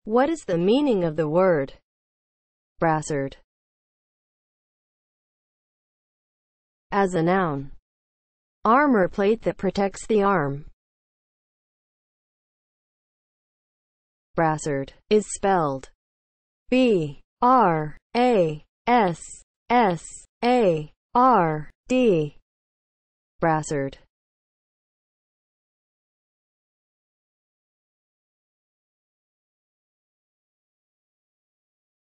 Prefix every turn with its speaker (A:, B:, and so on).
A: What is the meaning of the word brassard? As a noun, armor plate that protects the arm. Brassard is spelled B-R-A-S-S-A-R-D. Brassard.